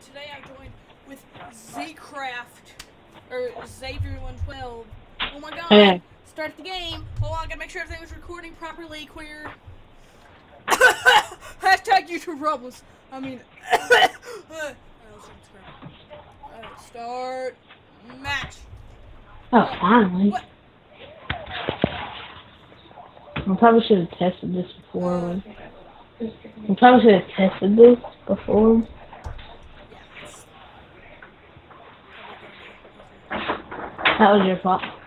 today I joined with Zcraft, or Xavier112. Oh my god, Hey. start the game. Hold on, I gotta make sure everything was recording properly, queer. Hashtag YouTube problems. I mean, alright, start match. Oh, finally. What? I probably should have tested this before. I probably should have tested this before. Yeah, it's probably gonna be easier. That was your fault.